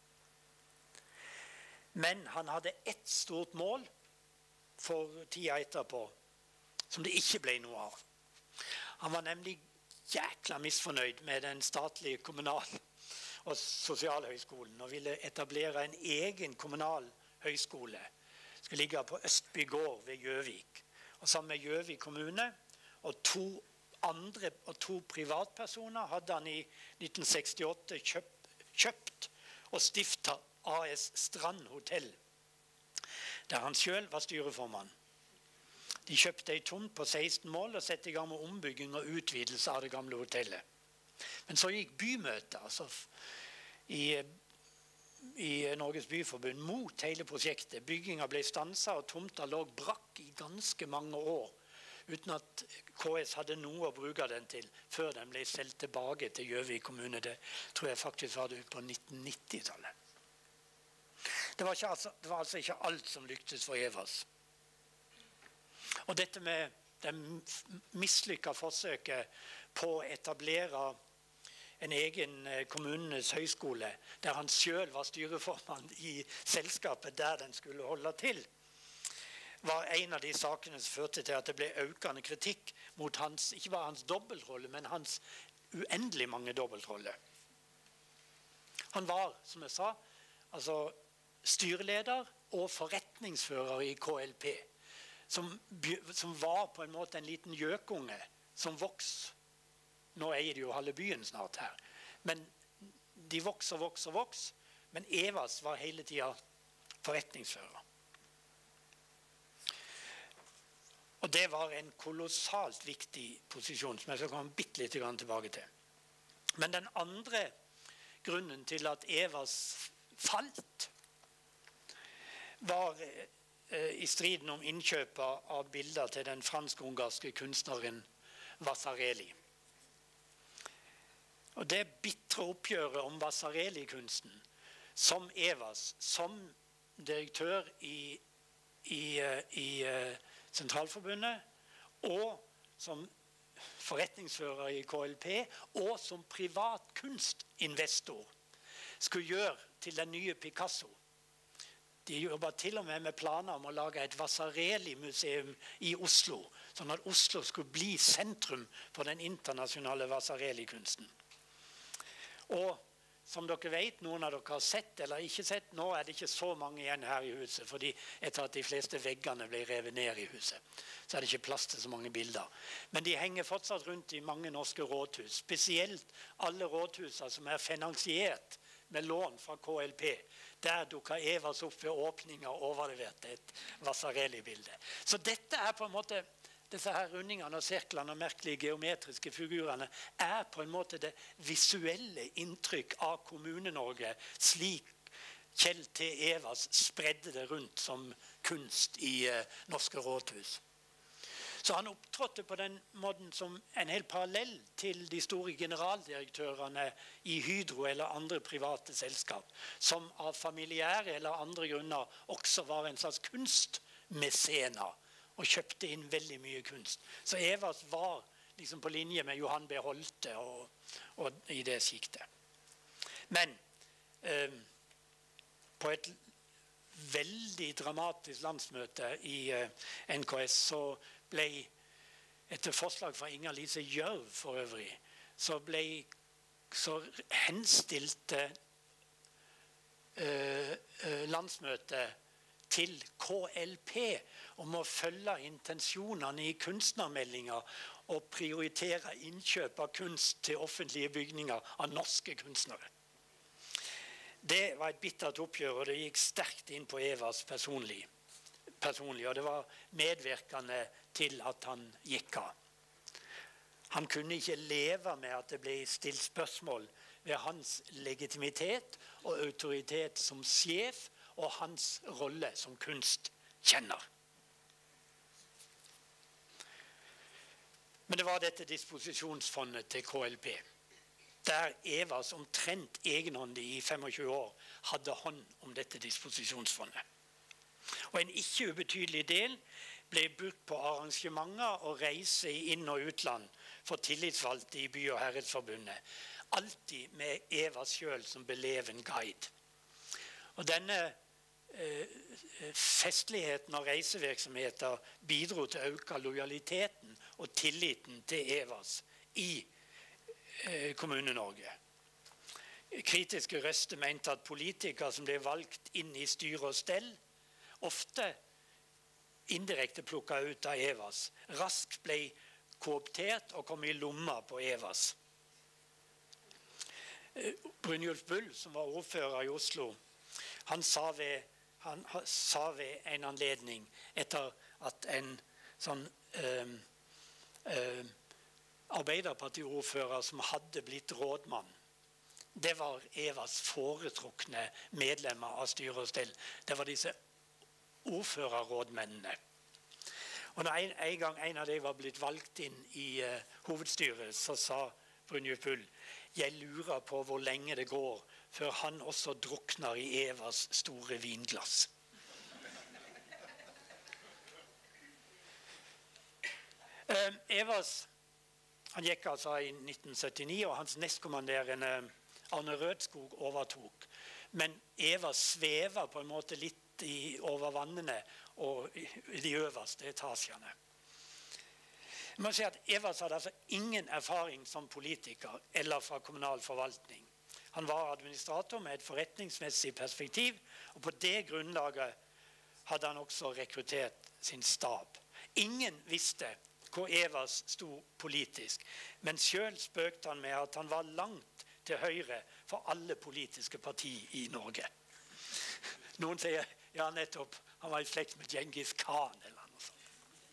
Men han hadde ett stort mål for tida etterpå, som det ikke ble noe av. Han var nemlig jækla misfornøyd med den statlige kommunal- og sosialhøyskolen, og ville etablere en egen kommunal høyskole. Det skulle ligge på Østby gård ved Gjøvik. Og sammen med Gjøvik kommune og to andre og to privatpersoner hadde han i nitten sekstiåtte kjøpt, kjøpt og stiftet A S Strand Hotell, der han selv var styreformann. De kjøpte en tomt på seksten mål og sette i gang med ombygging og utvidelse av det gamle hotellet. Men så gikk bymøtet altså, i, i Norges Byforbund mot hele prosjektet. Byggingen ble stanset, og tomta lå brakk i ganske mange år, uten at K S hadde noe å bruke den til, før den ble solgt tilbake til Gjøvik kommune. Det tror jeg faktisk var det på nitten nitti-tallet. Det var, ikke, altså, det var altså ikke alt som lyktes for Evas. Og dette med det mislykkede forsøket på å etablere en egen kommunenes høyskole, der han selv var styreformann i selskapet der den skulle holde til, var en av de sakene som førte til at det ble økende kritikk mot hans, ikke bare hans dobbeltrolle, men hans uendelig mange dobbeltroller. Han var, som jeg sa, altså styreleder og forretningsfører i K L P, som, som var på en måte en liten gjøkunge som vokste. Nå eier de jo halve byen snart her. Men de vokser, vokser, vokser. Men Evas var hele tiden forretningsfører. Og det var en kolossalt viktig posisjon, som jeg skal komme bitte litt tilbake til. Men den andre grunnen til at Evas falt, var eh, i striden om innkjøpet av bilder til den fransk-ungarske kunstneren Vasarely. Og det bittre oppgjøret om Vasarely-kunsten, som Evas, som direktør i, i, i Sentralforbundet, og som forretningsfører i K L P, og som privat kunstinvestor, skulle gjøre til den nye Picasso. De jobbet til og med med planer om å lage et Vasarely-museum i Oslo, sånn at Oslo skulle bli sentrum for den internasjonale Vasarely-kunsten. Og som dere vet, noen av dere har sett eller ikke sett, nå er det ikke så mange igjen her i huset, fordi etter at de fleste veggene ble revet ned i huset, så er det ikke plass til så mange bilder. Men de henger fortsatt rundt i mange norske rådhus, spesielt alle rådhusene som er finansiert med lån fra K L P. Der dukket Evas opp ved åpning og overleverte et Vasarely-bilde. Så dette er på en måte, disse her rundingene og sirklene og merkelige geometriske figurene er på en måte det visuelle inntrykk av Kommune-Norge, slik Kjell T. Evas spredde det rundt som kunst i eh, norske rådhus. Så han opptrådte på den måten som en helt parallell til de store generaldirektørene i Hydro eller andre private selskap, som av familiære eller andre grunner også var en slags kunstmesener, og kjøpte inn veldig mye kunst. Så Evas var liksom på linje med Johan B. Holte og, og i det siktet. Men eh, på et veldig dramatisk landsmøte i eh, N K S så ble, etter forslag fra Inger Lise Gjørv for øvrig, så ble så henstilte eh, eh, landsmøtet til K L P om å følge intensjonene i kunstnermeldinger og prioritere innkjøp av kunst til offentlige bygninger av norske kunstnere. Det var et bittert oppgjør, og det gikk sterkt inn på Evas personlig, personlig, og det var medvirkende til at han gikk av. Han kunne ikke leve med at det ble stilt spørsmål ved hans legitimitet og autoritet som sjef, og hans rolle som kunstkjenner. Men det var dette disposisjonsfondet til K L P, der Evas omtrent egenhåndig i tjuefem år hadde hånd om dette disposisjonsfondet. Og en ikke ubetydelig del ble brukt på arrangementer og reise i inn- og utland for tillitsvalgte i By- og Herredsforbundet, alltid med Eva selv som beleven guide. Og denne eh, festligheten og reisevirksomheter bidro til å øke lojaliteten og tilliten til Evas i eh, Kommune-Norge. Kritiske røster mente at politikere som ble valgt inn i styre og stell, ofte indirekte plukket ut av Evas, raskt ble kooptert og kom i lomma på Evas. Brynjulf Bull, som var ordfører i Oslo, han sa ved, han sa ved en anledning etter at en sånn eh, eh, arbeiderpartiordfører som hadde blitt rådmann, det var Evas foretrukne medlemmer av styre og stell. Det var disse ordførerrådmennene. Og når en, en gang en av dem var blitt valgt inn i uh, hovedstyret, så sa Brynjulf Bull, jeg lurer på hvor lenge det går før han også drukner i Evas store vinglass. uh, Evas, han gikk altså i nitten syttini, og hans nestkommanderende Arne Rødskog overtok. Men Eva svever på en måte litt i, over vannene og i, i de øverste etasjene. Jeg må si at Evas hadde altså ingen erfaring som politiker eller fra kommunal forvaltning. Han var administrator med et forretningsmessig perspektiv, og på det grunnlaget hadde han også rekruttert sin stab. Ingen visste hvor Evas sto politisk, men selv spøkte han med at han var langt til høyre for alle politiske partier i Norge. Noen sier, ja nettopp, han var i slekt med Genghis Khan eller noe sånt.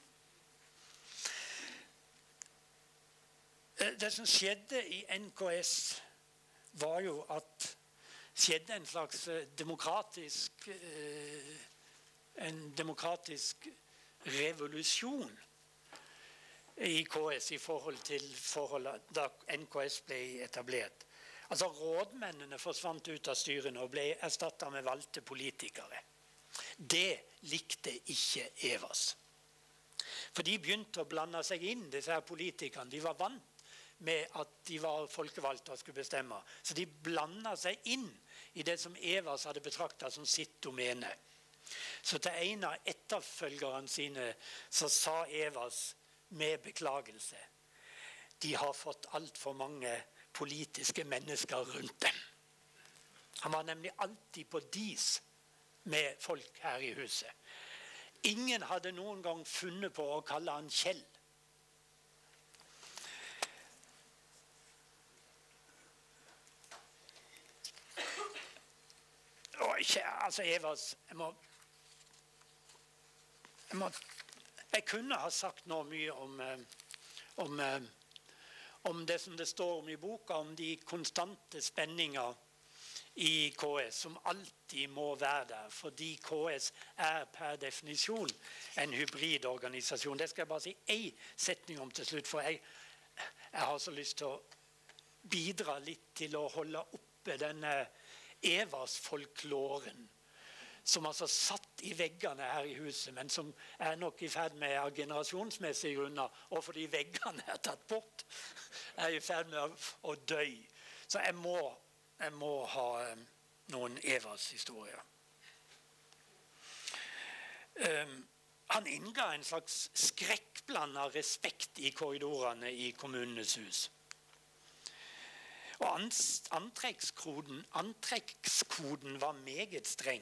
Det som skjedde i N K S var jo at skjedde en slags demokratisk, en demokratisk revolusjon i K S i forhold til forholdet da N K S ble etablert. Altså rådmennene forsvant ut av styrene og ble erstattet med valgte politikere. Det likte ikke Evas. For de begynte å blande seg inn, disse her politikerne. De var vant med at de var folkevalgte og skulle bestemme. Så de blandet seg inn i det som Evas hadde betraktet som sitt domene. Så til en av etterfølgerne sine så sa Evas med beklagelse, de har fått alt for mange politiske mennesker rundt dem. Han var nemlig alltid på dis med folk her i huset. Ingen hadde noen gang funnet på å kalle han Kjell. Og ikke, altså Evas, jeg må, jeg må, jeg kunne ha sagt noe mye om, om om det som det står om i boka, om de konstante spenninger i K S, som alltid må være der, fordi K S er per definisjon en hybridorganisasjon. Det skal jeg bare si en setning om til slutt, for jeg, jeg har så lyst til å bidra litt til å holde oppe denne Evas-folkloren, som altså satt i veggene her i huset, men som er nok i ferd med av generasjonsmessige grunner, og fordi veggene er tatt bort, er i ferd med å dø. Så jeg må, jeg må ha um, noen Evas-historier. Um, han innga en slags skrekkblandet respekt i korridorene i kommunenes hus. Og antrekkskoden, antrekkskoden var meget streng.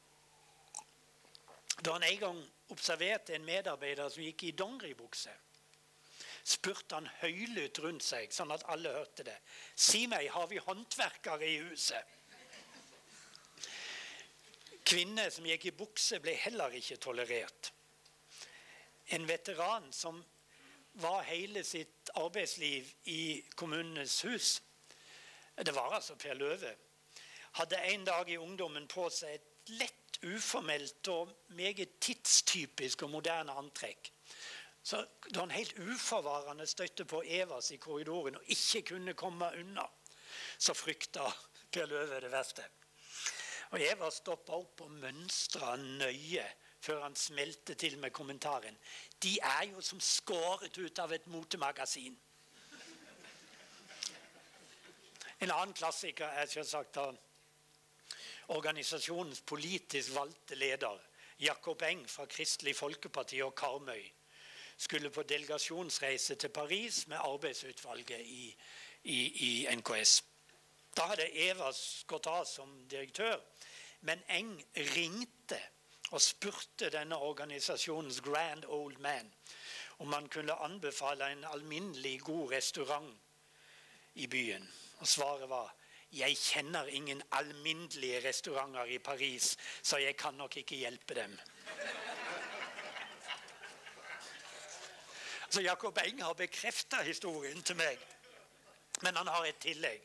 Da han en gang observerte en medarbeider som gikk i dongeribukse, spurte han høylytt rundt seg, sånn at alle hørte det. Si meg, har vi håndverkere i huset? Kvinner som gikk i bukse ble heller ikke tolerert. En veteran som var hele sitt arbeidsliv i kommunenes hus, det var altså Per Løve, hadde en dag i ungdommen på seg et lett uformelt og meget tidstypisk og moderne antrekk. Så da han helt uforvarende støtte på Evas i korridoren og ikke kunne komme unna, så frykta Per Løve det verste. Og Eva stoppet opp og mønstret nøye før han smelte til med kommentaren. De er jo som skåret ut av et motemagasin. En annen klassiker er selvsagt da organisasjonens politisk valgte leder, Jakob Eng fra Kristelig Folkeparti og Karmøy, skulle på delegasjonsreise til Paris med arbeidsutvalget i, i, i N K S. Da hadde Evas gått av som direktør, men Eng ringte og spurte denne organisasjonens grand old man om han kunne anbefale en alminnelig god restaurant i byen. Og svaret var, jeg kjenner ingen alminnelige restauranter i Paris, så jeg kan nok ikke hjelpe dem. Så Jakob Eng har bekreftet historien til meg, men han har et tillegg.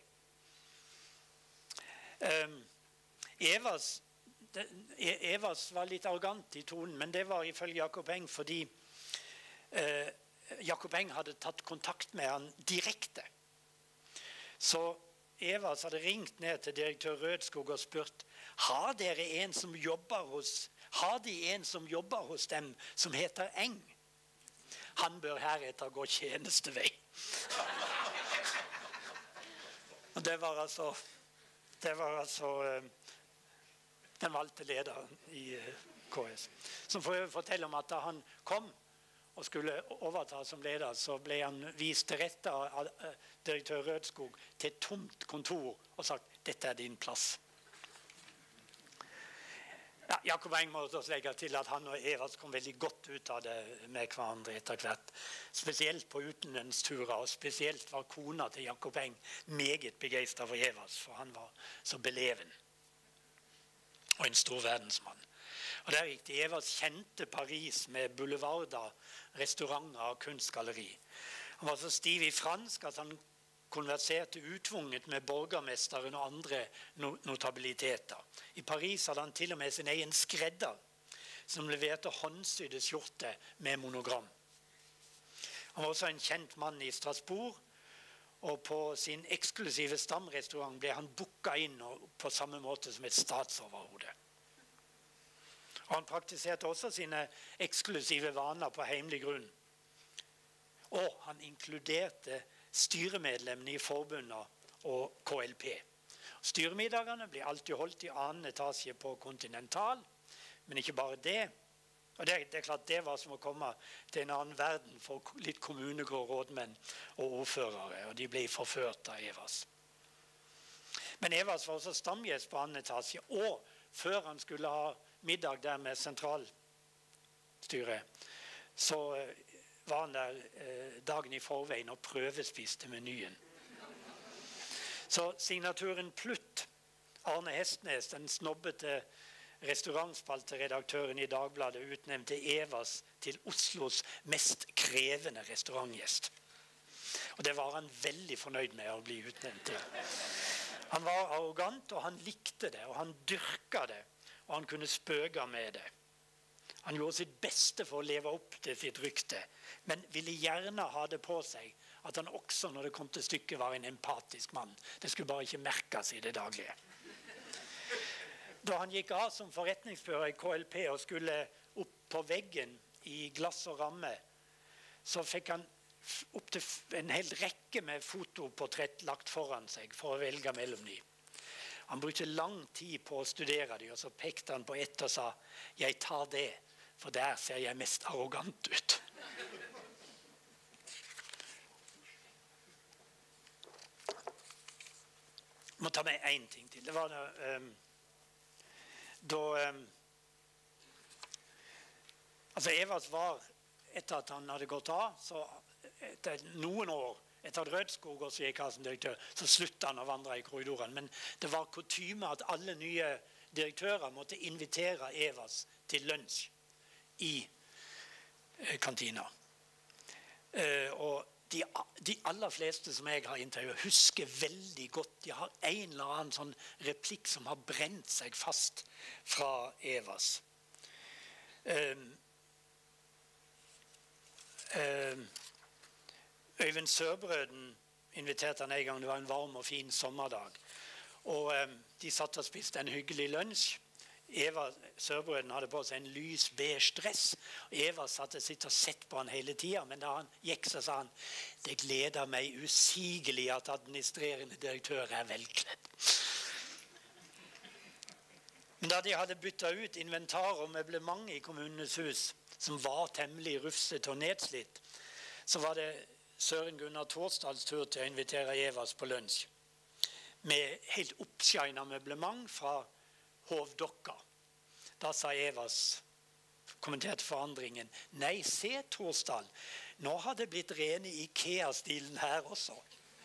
Um, Evas, det, Evas var litt arrogant i tonen, men det var ifølge Jakob Eng fordi uh, Jakob Eng hadde tatt kontakt med han direkte. Så Evas hadde ringt ned til direktør Rødskog og spurt, har dere en som jobber hos, har de en som jobber hos dem som heter Eng? Han bør heretter gå tjenestevei. Og det var altså, det var altså uh, den valgte lederen i uh, K S. Som for å fortelle om at da han kom og skulle overta som leder, så ble han vist til rette av uh, direktør Rødskog til et tomt kontor og sagt, dette er din plass. Ja, Jakob Eng må også legge til at han og Evas kom veldig godt ut av det med hverandre etter hvert. Spesielt på utenlandsturer, og spesielt var kona til Jakob Eng meget begeistret for Evas, for han var så beleven. Og en stor verdensmann. Og der gikk det. Evas kjente Paris med boulevarder, restauranter og kunstgalleri. Han var så stiv i fransk at han konverserte utvunget med borgermesteren og andre notabiliteter. I Paris hadde han til og med sin egen skredder, som leverte håndsydde skjorte med monogram. Han var også en kjent mann i Strasbourg, og på sin eksklusive stamrestaurant ble han booket inn på samme måte som et statsoverhode. Og han praktiserte også sine eksklusive vaner på heimelig grunn. Og han inkluderte styremedlemmene i forbundet og K L P. Styremiddagene ble alltid holdt i annen etasje på Continental, men ikke bare det. Og det, det er klart det var som å komme til en annen verden for litt kommunegrå rådmenn og ordførere, og de ble forført av Evas. Men Evas var også stamgjest på annen etasje, og før han skulle ha middag der med sentralstyret, så var han der eh, dagen i forveien og prøvespiste menyen. Så signaturen Plutt, Arne Hestnes, den snobbete restaurantspalteredaktøren i Dagbladet, utnevnte Evas til Oslos mest krevende restaurantgjest. Og det var han veldig fornøyd med å bli utnevnt til. Han var arrogant, og han likte det, og han dyrka det, og han kunne spøke med det. Han gjorde sitt beste for å leve opp til sitt rykte, men ville gjerne ha det på seg at han også, når det kom til stykket, var en empatisk mann. Det skulle bare ikke merkes i det daglige. Da han gikk av som forretningsfører i K L P og skulle opp på veggen i glass og ramme, så fikk han opp til en hel rekke med fotoportrett lagt foran seg for å velge mellom dem. Han brukte lang tid på å studere dem, og så pekte han på ett og sa, jeg tar det, for der ser jeg mest arrogant ut. Jeg må ta med en ting til. Det var da, um, da um, altså Evas var, etter at han hadde gått av, så etter noen år, etter at Rødskog også gikk av som direktør, så sluttet han å vandre i korridoren. Men det var kutyme at alle nye direktører måtte invitere Evas til lunsj i eh, kantina. Eh, og de, de aller fleste som jeg har intervjuet husker veldig godt, de har en eller annen sånn replikk som har brent seg fast fra Evas. Eh, eh, Øyvind Søbrøden inviterte han en gang, det var en varm og fin sommerdag. Og um, de satt og spiste en hyggelig lunsj. Eva Søbrøden hadde på seg en lys beige dress. Og Eva satt og sitt og sett på han hele tiden, men da han gikk så sa han, det gleder meg usigelig at administrerende direktør er velkledd. Men da de hadde byttet ut inventar og møblement i kommunenes hus, som var temmelig rufset og nedslitt, så var det Søren Gunnar Tårstads tur til å invitere Evas på lunsj med helt oppskjønnet møblement fra Hovdokka. Da sa Evas, kommenterte forandringen. Nei, se Torsdal, nå har det blitt rene IKEA-stilen her også.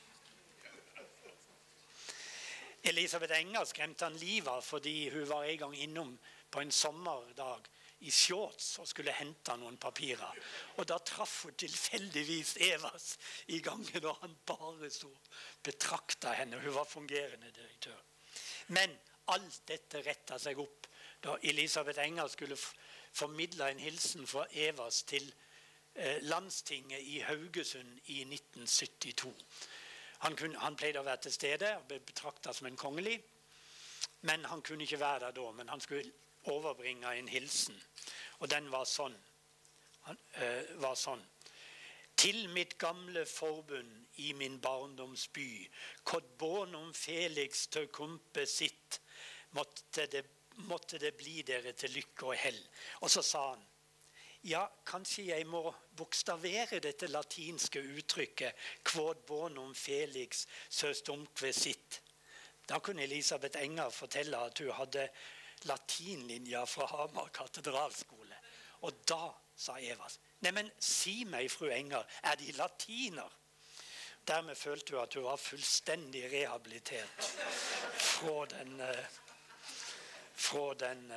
Elisabeth Enger skremte han livet av fordi hun var en gang innom på en sommerdag i shorts og skulle hente noen papirer. Og da traff hun tilfeldigvis Evas i gangen, og han bare så betraktet henne. Hun var fungerende direktør. Men alt dette rettet seg opp da Elisabeth Enger skulle formidle en hilsen fra Evas til eh, landstinget i Haugesund i nitten syttito. Han, kunne, han pleide å være til stede og ble betraktet som en kongelig, men han kunne ikke være der da, men han skulle overbringe en hilsen. Og den var sånn. Han, øh, var sånn. Til mitt gamle forbund i min barndomsby, kod bonum Felix til kumpe sitt, måtte det, måtte det bli dere til lykke og hell. Og så sa han, ja, kanskje jeg må bokstavere dette latinske uttrykket, quod bonum Felix søstumque sitt. Da kunne Elisabeth Enger fortelle at hun hadde latinlinja fra Hamar katedralskole. Og da sa Evas, nei, men si meg, fru Enger, er de latiner? Dermed følte hun at hun var fullstendig rehabilitert fra den, fra den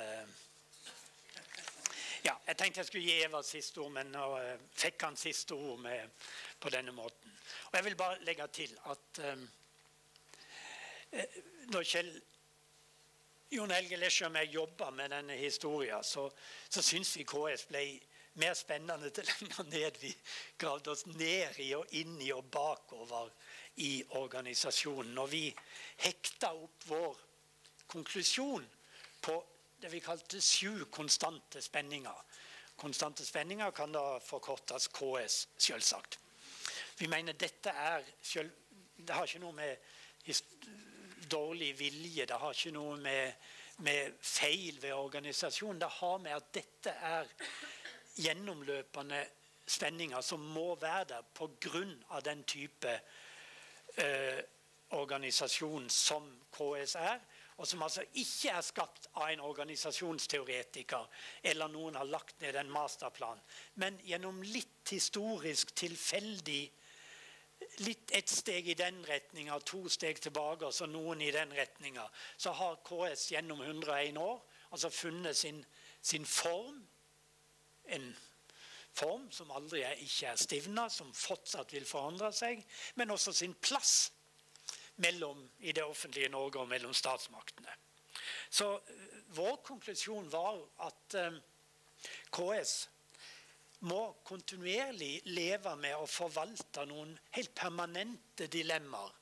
ja, jeg tenkte jeg skulle gi Eva siste ord, men nå fikk han siste ord med på denne måten. Og jeg vil bare legge til at um, når Kjell Jon Helge Lesjø og jeg jobbet med denne historien, så, så synes vi K S ble mer spennende til lenger ned. Vi gravde oss ned i og inn i og bakover i organisasjonen. Og vi hekta opp vår konklusjon på det vi kalte sju konstante spenninger. Konstante spenninger kan da forkortes K S, selvsagt. Vi mener dette er, selv, det har ikke noe med dårlig vilje, det har ikke noe med, med feil ved organisasjonen. Det har med at dette er gjennomløpende spenninger som må være der på grunn av den type eh, organisasjon som K S er, og som altså ikke er skapt av en organisasjonsteoretiker, eller noen har lagt ned en masterplan, men gjennom litt historisk tilfeldig, litt et steg i den retningen, to steg tilbake, og så noen i den retningen, så har K S gjennom hundre og en år altså funnet sin, sin form, en form som aldri er, ikke er stivnet, som fortsatt vil forandre seg, men også sin plass mellom i det offentlige Norge og mellom statsmaktene. Så vår konklusjon var at um, K S må kontinuerlig leve med å forvalte noen helt permanente dilemmaer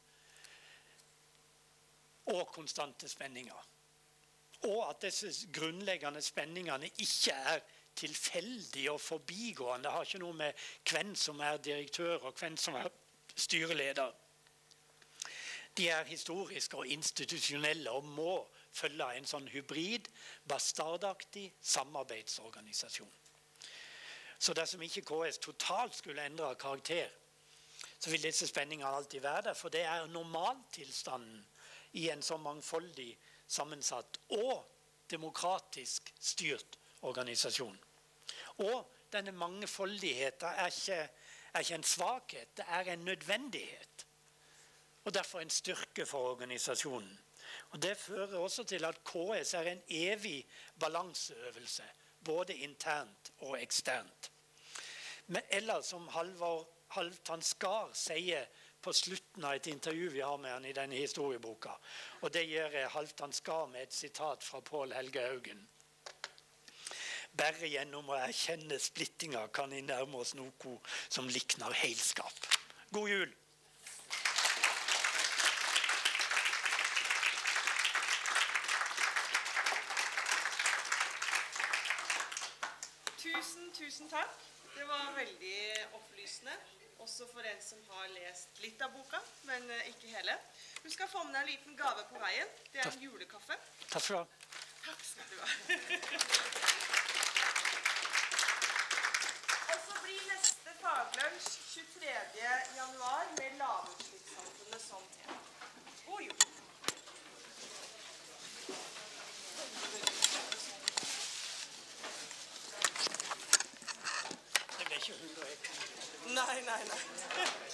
og konstante spenninger. Og at disse grunnleggende spenningene ikke er tilfeldige og forbigående. Det har ikke noe med hvem som er direktør og hvem som er styreleder. De er historiske og institusjonelle og må følge en sånn hybrid, bastardaktig samarbeidsorganisasjon. Så dersom ikke K S totalt skulle endre karakter, så vil disse spenningene alltid være der, for det er normaltilstanden i en så mangfoldig, sammensatt og demokratisk styrt organisasjon. Og denne mangefoldigheten er ikke, er ikke en svakhet, det er en nødvendighet. Og derfor en styrke for organisasjonen. Og det fører også til at K S er en evig balanseøvelse, både internt og eksternt. Men eller som Halvor Halvdan Skar sier på slutten av et intervju vi har med han i denne historieboka, og det gjør Halvdan Skar med et sitat fra Pål Helge Haugen. Bare gjennom å erkjenne splittinger kan vi nærme oss noe som likner heilskap. God jul! Tusen, tusen takk. Det var veldig opplysende, også for en som har lest litt av boka, men ikke hele. Du skal få med deg en liten gave på veien. Det er en julekaffe. Takk skal du ha. Takk skal du ha. Og så blir neste faglunsj tjuetredje januar med lavutslippssamfunnet som tema. God jul! Nei, nei, nei.